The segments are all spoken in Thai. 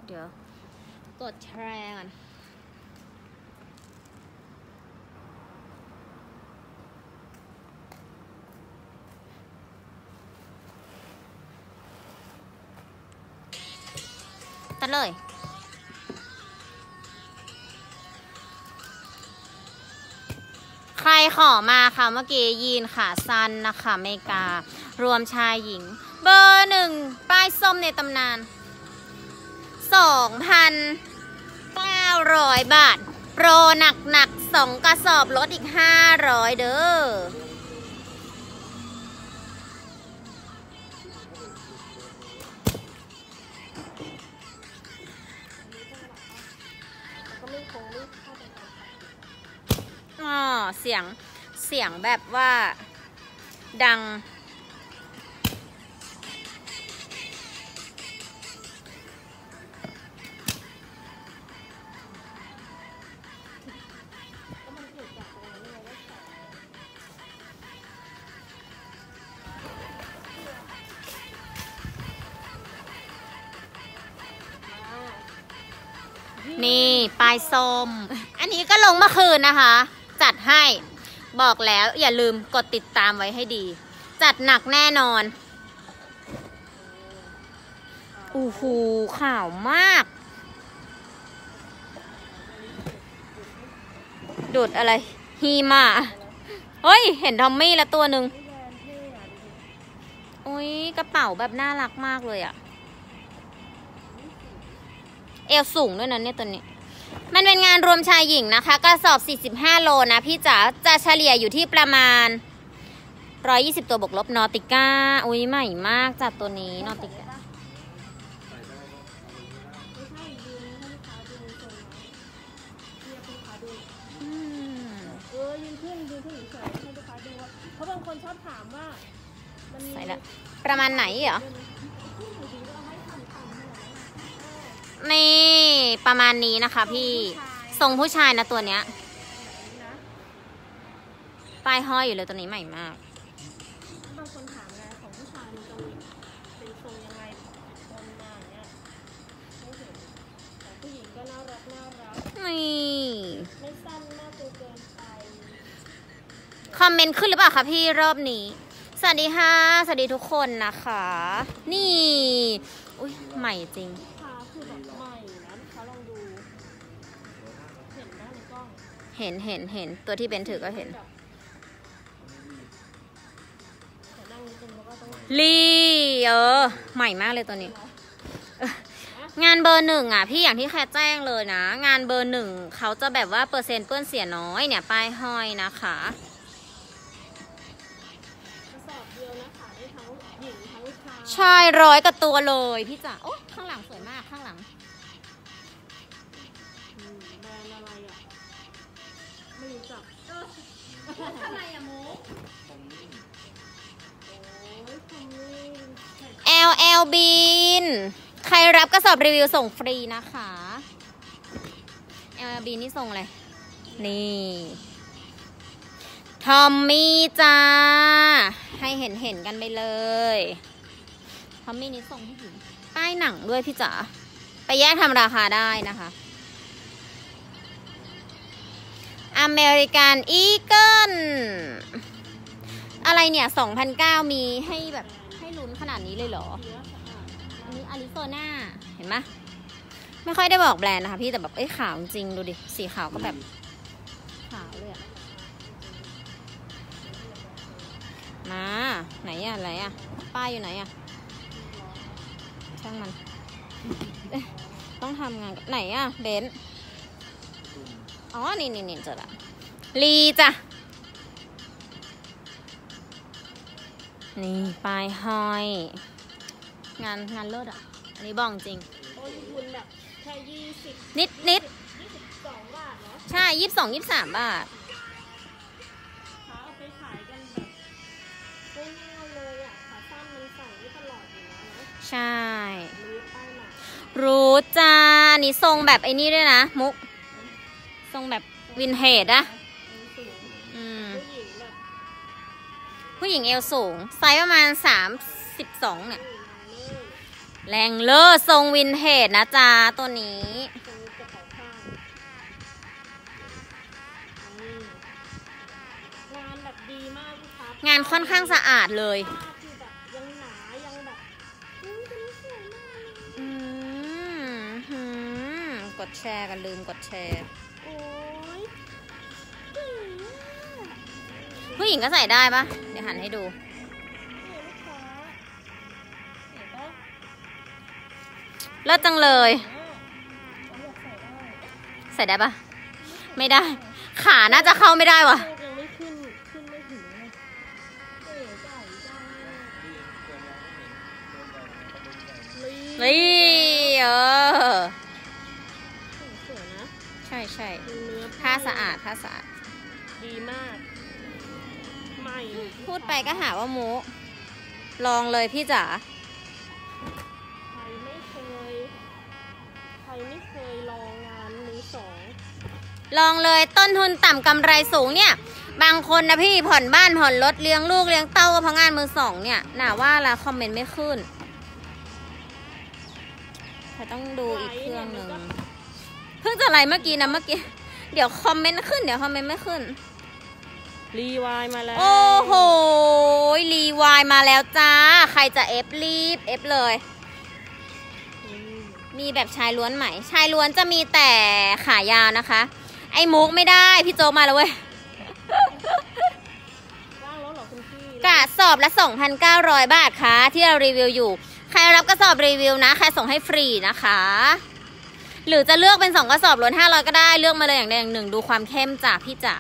เดี๋ยวกดแชร์ก่อนตัดเลยใครขอมาค่ะเมื่อกี้ยีนขาสั้นนะคะเมการวมชายหญิงเบอร์1ป้ายส้มในตำนาน 2,900 บาทโปรหนัก2กระสอบลดอีก500เด้อเสียงแบบว่าดังนี่ปลายส้มอันนี้ก็ลงเมื่อคืนนะคะจัดให้บอกแล้วอย่าลืมกดติดตามไว้ให้ดีจัดหนักแน่นอนอู้หูข่าวมากดูดอะไรฮีมาเฮ้ยเห็นทอมมี่แล้วตัวหนึ่งอุ้ยกระเป๋าแบบน่ารักมากเลยอะเอวสูงด้วยนะเนี่ยตัวนี้มันเป็นงานรวมชายหญิงนะคะกระสอบ45โลนะพี่จ๋าจะเฉลี่ยอยู่ที่ประมาณ120ตัวบวกลบนอติก้าอุ้ยใหม่มากจัดตัวนี้นอติก้ายืนขึ้นเฉยๆให้ลูกค้าดูว่าเพราะบางคนชอบถามว่าใส่ละประมาณไหนเหรอนี่ประมาณนี้นะคะพี่ทรงผู้ชายนะตัวเนี้ยป้ายห้อยอยู่เลยตัวนี้ใหม่มากบางคนถามไงของผู้ชายมันจะเป็นทรงยังไงตรงหน้าเนี่ยไม่เห็นของผู้หญิงก็น่ารักนี่ไม่สั้นมากจนเกินไปคอมเมนต์ขึ้นหรือเปล่าคะพี่รอบนี้สวัสดีค่ะสวัสดีทุกคนนะคะนี่อุ้ยใหม่จริงคือแบบใหม่นะลูกค้าลองดูเห็นได้ในกล้องเห็นตัวที่เบนถือก็เห็นลีใหม่มากเลยตัวนี้งานเบอร์1อ่ะพี่อย่างที่แค่แจ้งเลยนะงานเบอร์1เขาจะแบบว่าเปอร์เซ็นต์เปื้อนเสียน้อยเนี่ยป้ายห้อยนะคะใช่100กับตัวเลยพี่จ๋าโอ้ข้างหลังสวยมากข้างหลังแบรนด์อะไรอ่ะไม่รู้จักอะไรอะมุก LL Bean ใครรับกระสอบรีวิวส่งฟรีนะคะ LL Bean นี่ส่งอะไรนี่ทอมมี่จ้าให้เห็นกันไปเลยทอมมี่นี่ส่งที่ถึงป้ายหนังด้วยพี่จ๋าไปแยกทำราคาได้นะคะอเมริกันอีเกิลอะไรเนี่ย 2,900 มีให้แบบให้ลุ้นขนาดนี้เลยเหรออันนี้อาริโซนาเห็นไหมไม่ค่อยได้บอกแบรนด์นะคะพี่แต่แบบขาวจริงดูดิสีขาวก็แบบขาวเลยอะมาไหนอะอะไรอะป้ายอยู่ไหนอะช่างมันต้องทำงานไหนอะเบนซ์อ๋อนี่เจอละลีจ้ะนี่ปลายห้อยงานเลิศอ่ะอันนี้บอกจริงโอ้ยคุณแบบแค่20 นิด 22 บาทเนาะใช่22-23 บาทเอาไปขายกันแบบง่ายๆเลยอ่ะขาสั้นมันใส่ได้ตลอดอยู่แล้วนะใช่รู้จ้านี่ทรงแบบไอ้นี่ด้วยนะมุกทรงแบบวินเทจอะผู้หญิงเอวสูงไซส์ประมาณ32เนี่ยแรงเลอร์ทรงวินเทจนะจ๊ะตัวนี้ตรงกระเป๋าข้างงานแบบดีมากลูกค้างานค่อนข้างสะอาดเลยคือแบบยังหนายังแบบตัวนี้สวยมากเลยหืกดแชร์กันลืมกดแชร์โอ้ยเก๋อะผู้หญิงก็ใส่ได้ปะเดี๋ยวหันให้ดูเนี่ยลูกค้าเห็นปะเลิศจังเลยเราอยากใส่ได้ใส่ได้ปะไม่ได้ ขาน่าจะเข้าไม่ได้วะโชคยังไม่ขึ้นไม่ถึงเลยเก๋ไก่จังนี่เออสวยนะใช่ใช่เนื้อผ้าสะอาดผ้าสะอาดดีมากใหม่พูดไปก็หาว่ามุลองเลยพี่จ๋าใครไม่เคยลองงานมือสองลองเลยต้นทุนต่ำกำไรสูงเนี่ย บางคนนะพี่ผ่อนบ้านผ่อนรถเลี้ยงลูกเลี้ยงเต้าก็เพราะงานมือสองเนี่ยน่าว่าละคอมเมนต์ไม่ขึ้นแต่ต้องดูอีกเครื่องหนึ่งเพิ่งจะไลฟ์เมื่อกี้นะเมื่อกี้เดี๋ยวคอมเมนต์ขึ้นเดี๋ยวคอมเมนต์ไม่ขึ้นรีวายมาแล้วโอ้โหรีวายมาแล้วจ้าใครจะเอฟรีบเอฟเลย มีแบบชายล้วนไหมชายล้วนจะมีแต่ขายาวนะคะ ไอ้มุกไม่ได้พี่โจมาแล้วเว้ยว่างแล้วเหรอคุณพี่กระสอบละ 2,900 บาทค่ะที่เรารีวิวอยู่ใครรับกระสอบรีวิวนะใครส่งให้ฟรีนะคะ หรือจะเลือกเป็น2กระสอบล้วน500ก็ได้เลือกมาเลยอย่างใดอย่างหนึ่งดูความเข้มจากพี่จ๋า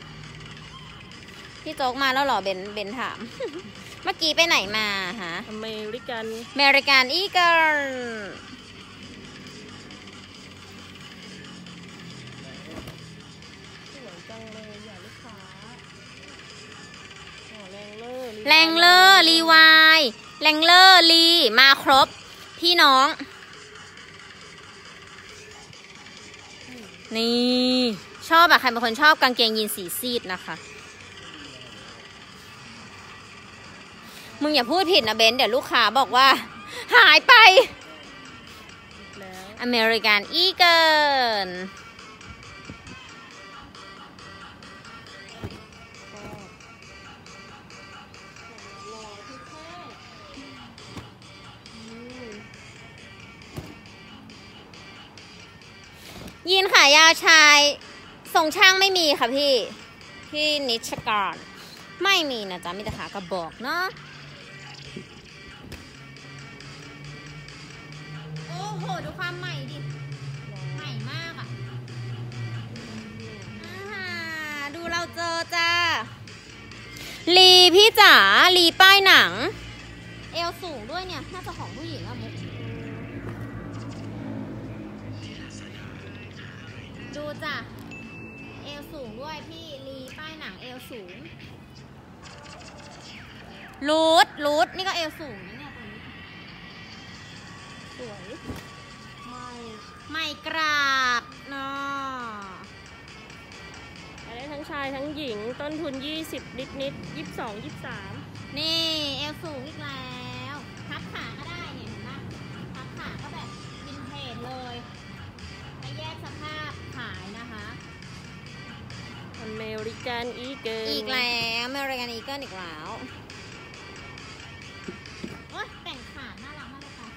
พี่โจ๊กมาแล้วเหรอเบนถาม เมื่อกี้ไปไหนมาฮะอเมริกันอเมริกันอีเกิลสวยจังเลยอย่าลูกค้าอ๋อแรงเลอร์แรงเลอร์รีวายแรงเลอร์รีมาครบพี่น้องนี่ชอบอะใครเป็นคนชอบกางเกงยีนสีซีดนะคะมึงอย่าพูดผิดนะเบนเดี๋ยวลูกค้าบอกว่าหายไปแล้วอเมริกันอีเกิลก็รอที่แค่ยีนขายาวชายทรงช่างไม่มีค่ะพี่นิชการไม่มีนะจ๊ะมีแต่ขากระบอกเนาะโอ้โหดูความใหม่ดิใหม่มากอ่ะดูเราเจอจ้าลีพี่จ๋าลีป้ายหนังเอวสูงด้วยเนี่ยน่าจะของผู้หญิงอะมุกดูจ้ะเอวสูงด้วยพี่ลีป้ายหนังเอวสูงรูดนี่ก็เอวสูงนะเนี่ยตัวนี้สวยไม่ไม่กราบเนาะได้ทั้งชายทั้งหญิงต้นทุน20นิด22 23 นี่เอวสูงอีกแล้วทับขาก็ได้เนี่ยเห็นปะทับขาก็แบบวินเทจเลยไม่แยกสภาพขายนะคะอเมริกันอีเกิลอีกแล้วอเมริกันอีเกิลอีกแล้วโอ๊ยแต่งขาน่ารักมากเลยค่ะ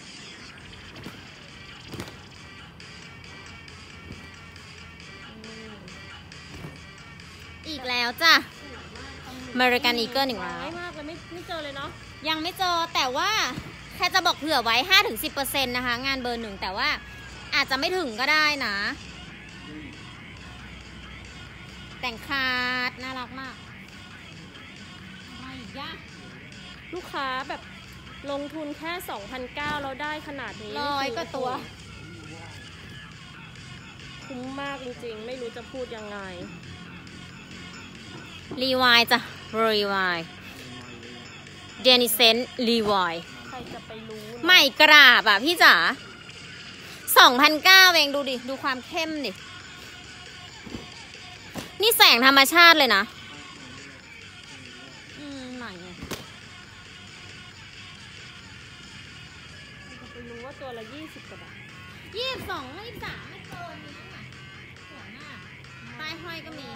อีกแล้วจ้ะอเมริกันอีเกิลอีกแล้วน้อยมากเลยไม่เจอเลยเนาะยังไม่เจอแต่ว่าแค่จะบอกเผื่อไว้ 5-10% นะคะ งานเบอร์ 1แต่ว่าอาจจะไม่ถึงก็ได้นะ แต่งคาดน่ารักมากอะไรอีกอะลูกค้าแบบลงทุนแค่ 2,900 แล้วได้ขนาดนี้ 100กว่าตัวคุ้มมากจริงๆ ไม่รู้จะพูดยังไงรีวายจ้ะรีวายเดนิเซนรีวายใครจะไปรู้นะไม่กราบอ่ะพี่จ๋า 2,900 เองดูดิ ดูความเข้มดิ นี่แสงธรรมชาติเลยนะไหนอะรู้ว่าตัวละ20 กว่าบาท 22 23ไม่เกินนี้น่ะสวยมากป้ายห้อยก็มี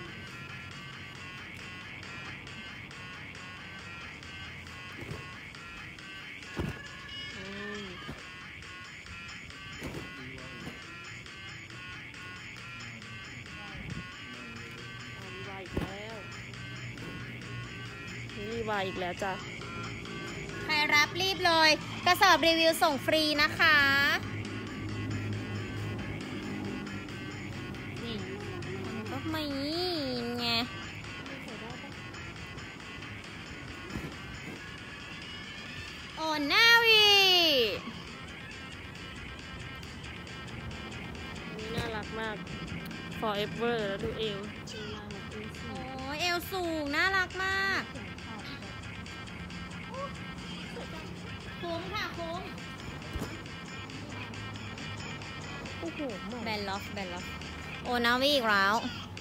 รีวายอีกแล้วจ้ะใครรับรีบเลยกระสอบรีวิวส่งฟรีนะคะนี่มันก็ไม่ไงโอ้นาวีอันนี้น่ารักมาก forever แล้วดูเอวโอ้เอวสูงน่ารักมากคุ้มค่ะคุ้มโอ้โหหมอแบนล็อกโอ้นาวีอีกแล้ว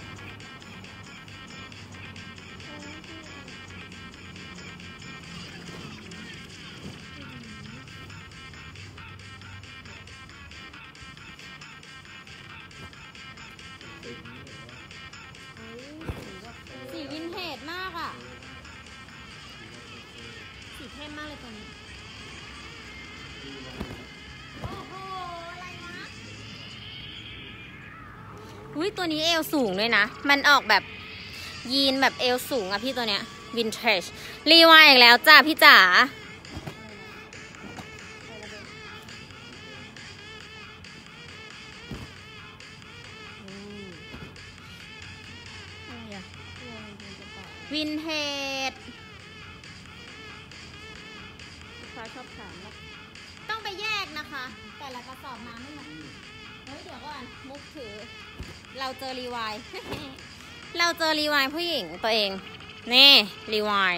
สีวินเทจมากอ่ะสีเข้มมากเลยตัวนี้โอ้โหอะไรวะอุ้ยตัวนี้เอวสูงด้วยนะมันออกแบบยีนแบบเอวสูงอะพี่ตัวเนี้ยวินเทจรีวายอีกแล้วจ้าพี่จ๋าวินเทจลูกค้าชอบถามนะต้องไปแยกนะคะ แต่ละกระสอบมาไม่เหมือนเฮ้ยเดี๋ยวก่อนมุกถือ เราเจอรีวาย เราเจอรีวายผู้หญิงตัวเองนี่รีวาย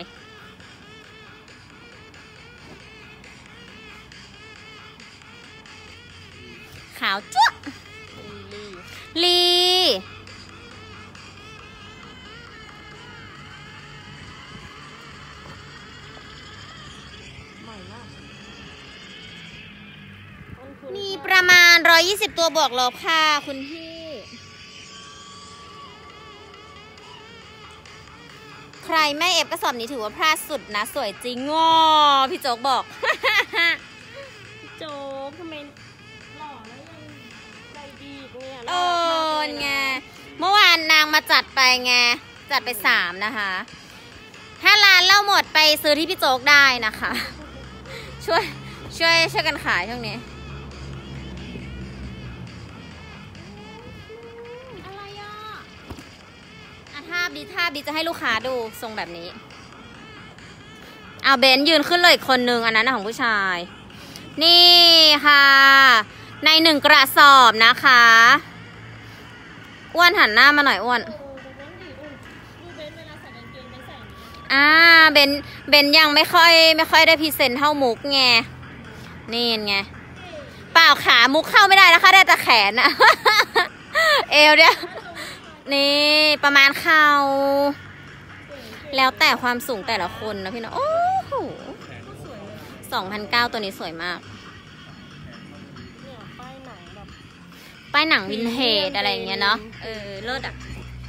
ขาวจั๊วะลีใหม่มากต้นทุนมีประมาณ120ตัวบวกลบค่ะคุณพี่ใครไม่เอฟกระสอบนี้ถือว่าพลาดสุดนะสวยจริงง้อพี่โจ๊กบอกโจ๊กทำไมหล่อแล้วยังใจดีอีกเนี่ยเออไงเมื่อวานนางมาจัดไปไงจัดไป3นะคะถ้าร้านเล่าหมดไปซื้อที่พี่โจ๊กได้นะคะ ช่วยกันขายช่วงนี้อะไรอ่ะท่าบดีจะให้ลูกค้าดูทรงแบบนี้เอาเบนยืนขึ้นเลยอีกคนนึงอันนั้นของผู้ชายนี่ค่ะใน1 กระสอบนะคะอ้วนหันหน้ามาหน่อยอ้วนเบนยังไม่ค่อยได้พรีเซนต์เท่ามุกไงนี่ไงเปล่าขามุกเข้าไม่ได้นะคะได้แต่แขนนะ เอวเนี่ยนี่ประมาณเข่าแล้วแต่ความสูงแต่ละคนนะพี่น้องโอ้โห2,900ตัวนี้สวยมากเนี่ยป้ายหนังแบบป้ายหนังวินเทจอะไรอย่างเงี้ยเนาะเลิศอ่ะ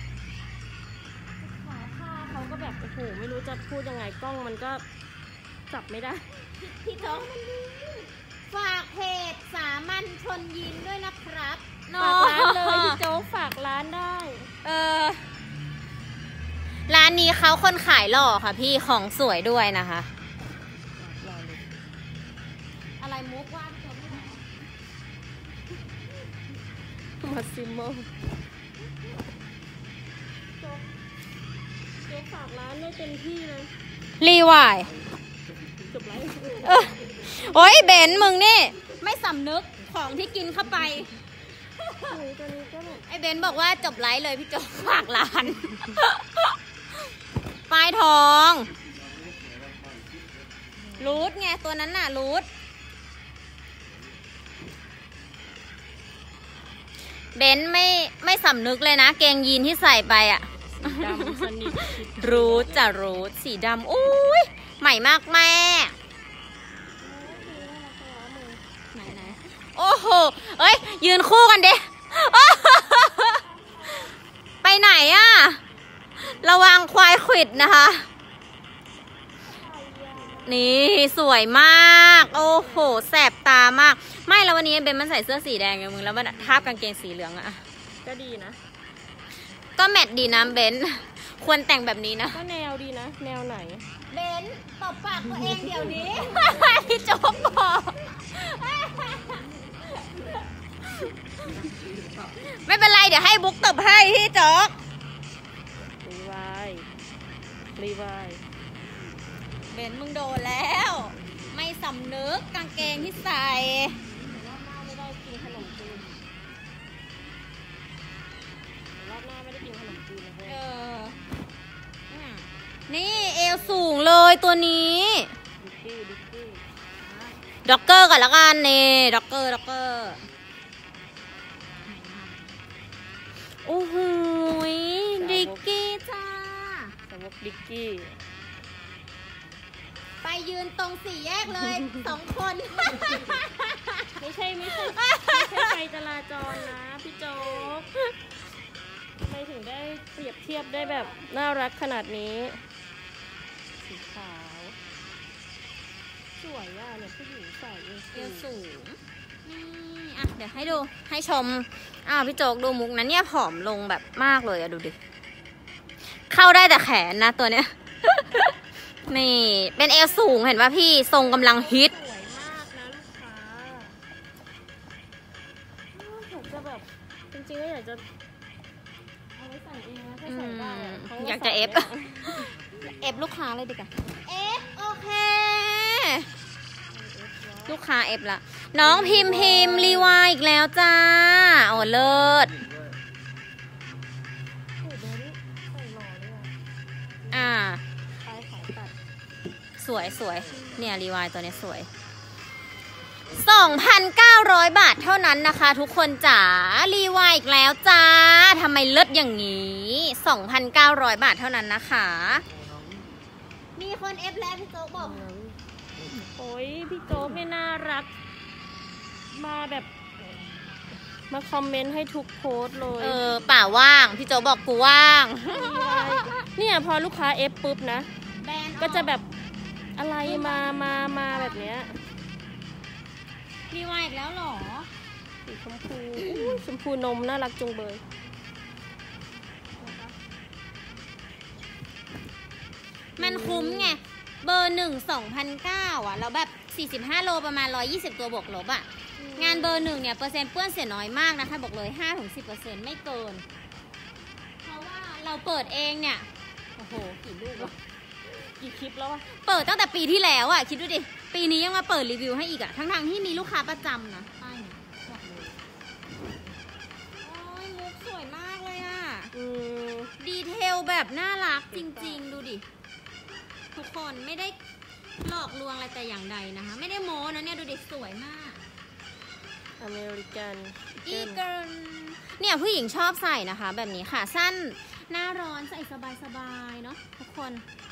ขาผ้าเขาก็แบบโอ้โหไม่รู้จะพูดยังไงกล้องมันก็จับไม่ได้พี่โจ๊กฝากเพจสามัญชนยินด้วยนะครับฝากร้านเลยพี่โจ๊กฝากร้านได้ร้านนี้เขาคนขายหล่อค่ะพี่ของสวยด้วยนะคะ อะไรมุกว่าพี่โจ๊กไม่ได้มาซิโมโจ๊กฝากร้านได้เต็มที่เลยรีวายจบไลฟ์โอ้ยเบนมึงนี่ไม่สำนึกของที่กินเข้าไปตัวนี้ก็แบบไอเบนบอกว่าจบไลฟ์เลยพี่โจ๊กฝากร้าน ป้ายทองรูทไงตัวนั้นน่ะรูทเบนไม่สำนึกเลยนะเกงยีนที่ใส่ไปอ่ะดำสนิทรูทจะรูทสีดำอุ้ยใหม่มากแม่เอ้ยยืนคู่กันเด้ไปไหนอะระวังควายขวิดนะคะ นี่สวยมากโอ้โหแสบตามากไม่แล้ววันนี้เบนมันใส่เสื้อสีแดงไงมึงแล้วมันทาบกางเกงสีเหลืองอะก็ดีนะก็แมทดีนะเบนควรแต่งแบบนี้นะก็แนวดีนะแนวไหนเบนตบปากตัวเองเดี๋ยวนี้พี่โจ๊กบอกไม่เป็นไรเดี๋ยวให้บุ๊กตบให้พี่โจ๊กรีไวเบนมึงโดนแล้วไม่สำนึกกางเกงที่ใส่รอบหน้าไม่ได้กินขนมจีนรอบหน้าไม่ได้กินขนมจีนนะนี่เอวสูงเลยตัวนี้ด็อกเกอร์ก่อนละกันนี่ด็อกเกอร์โอ้โหดิกกี้จ้าสาวกดิกกี้ไปยืนตรงสี่แยกเลย2 คนไม่ใช่ไฟจราจรนะพี่โจ๊กทำไมถึงได้เปรียบเทียบได้แบบน่ารักขนาดนี้สีขาวสวยอ่ะเนี่ยผู้หญิงใส่เอวสูงนี่อ่ะเดี๋ยวให้ดูให้ชมพี่โจ๊กดูมุกนั้นเนี่ยผอมลงแบบมากเลยอะดูดิเข้าได้แต่แขนนะตัวเนี้ยนี่เป็นเอวสูงเห็นป่ะพี่ทรงกำลังฮิตสวยมากนะลูกค้าอยากจะแบบจริงๆก็อยากจะเอาไว้ใส่เองนะถ้าใส่ได้อยากจะเอฟลูกค้าเลยดีกว่าเอฟโอเคลูกค้าเอฟละน้องพิมรีวายอีกแล้วจ้าโอ้เลิศสวยเนี่ยรีวายตัวนี้สวย 2,900 บาทเท่านั้นนะคะทุกคนจ๋ารีวายอีกแล้วจ้าทำไมเลิศอย่างนี้ 2,900 บาทเท่านั้นนะคะมีคนเอฟแล้วพี่โจ๊กบอกโอ้ยพี่โจ๊กเนี่ยน่ารักมาแบบมาคอมเมนต์ให้ทุกโพสเลยป่าว่างพี่โจ๊กบอกกูว่างเนี่ยพอลูกค้าเอฟปุ๊บนะก็จะแบบอะไรมาแบบเนี้ยรีวายอีกแล้วหรอสีชมพูนมน่ารักจุงเบยมันคุ้มไงเบอร์ 1 2,900 อ่ะแล้วแบบ45 โลประมาณ120ตัวบวกลบอ่ะงานเบอร์ 1เนี่ยเปอร์เซ็นต์เปื้อนเสียน้อยมากนะคะบอกเลย 5-10% ไม่เกินเพราะว่าเราเปิดเองเนี่ยโอ้โหกี่ลูกวะกี่คลิปแล้ววะเปิดตั้งแต่ปีที่แล้วอ่ะคิดดูดิปีนี้ยังมาเปิดรีวิวให้อีกอ่ะทั้งที่มีลูกค้าประจำนะป้ายเนี่ยบอกเลยโอ้ยมุกสวยมากเลยอ่ะดีเทลแบบน่ารักจริงๆดูดิทุกคนไม่ได้หลอกลวงอะไรแต่อย่างใดนะคะไม่ได้โม้นะเนี่ยดูดิสวยมากอเมริกันอีเกิลเนี่ยผู้หญิงชอบใส่นะคะแบบนี้ค่ะสั้นหน้าร้อนใส่สบายๆเนาะทุกคน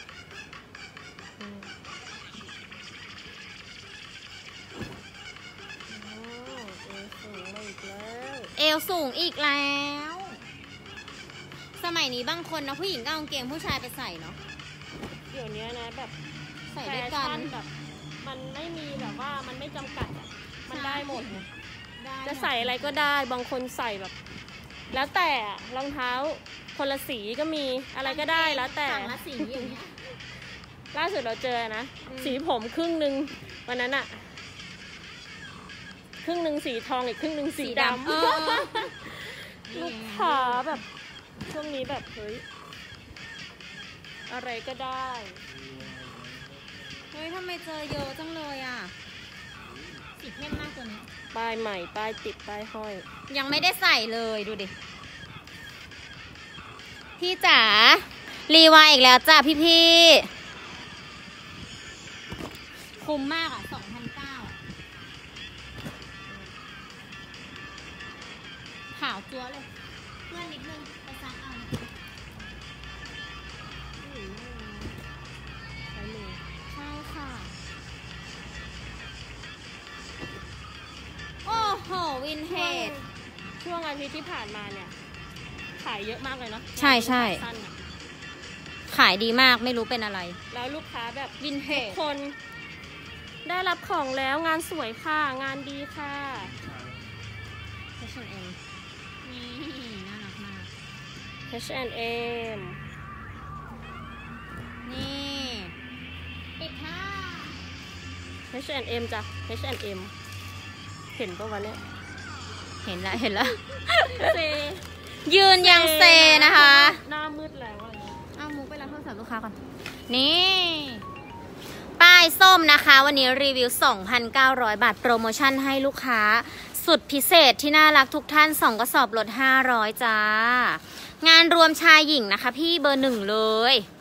เอวสูงอีกแล้วสมัยนี้บางคนนะผู้หญิงก็เอากางเกงผู้ชายไปใส่เนาะเดี๋ยวนี้นะแบบใส่ด้วยกันแบบมันไม่มีแบบว่ามันไม่จำกัดมันได้หมดจะใส่อะไรก็ได้บางคนใส่แบบแล้วแต่รองเท้าคนละสีก็มีอะไรก็ได้แล้วแต่สั่งละสีอย่างเงี้ยล่าสุดเราเจอนะสีผมครึ่งนึงวันนั้นอะครึ่งนึงสีทองอีกครึ่งนึงสีดำลูกค้าแบบช่วงนี้แบบเฮ้ยอะไรก็ได้เฮ้ยทำไมเจอเยอะจังเลยอ่ะสีเข้มมากตัวนี้ป้ายใหม่ป้ายติดป้ายห้อยยังไม่ได้ใส่เลยดูดิพี่จ๋ารีวายอีกแล้วจ้าพี่คุ้มมากอ่ะ 2,900 ขาวจั๊วเลยเพื่อนนิดนึงไปซักเอาใช่ค่ะโอ้โหวีวินเทจช่วงอาทิตย์ที่ผ่านมาเนี่ยขายเยอะมากเลยเนาะใช่ใช่สั้นอะขายดีมากไม่รู้เป็นอะไรแล้วลูกค้าแบบวินเททุกจคนได้รับของแล้วงานสวยค่ะ งานดีค่ะ H&M นี่น่ารักมาก H&M นี่ปิดค่ะ H&M จ้ะ H&M เห็นปะวะเนี่ยเห็นแล้วเห็นแล้วเซยืนยังเซนะคะหน้ามืดแล้วอะไรเงี้ยเอามุกไปรับโทรศัพท์ลูกค้าก่อน นี่ ป้ายส้มนะคะ วันนี้รีวิว 2,900 บาท โปรโมชั่นให้ลูกค้า สุดพิเศษที่น่ารักทุกท่าน 2 กระสอบลด 500 จ้า งานรวมชายหญิงนะคะพี่เบอร์ 1 เลย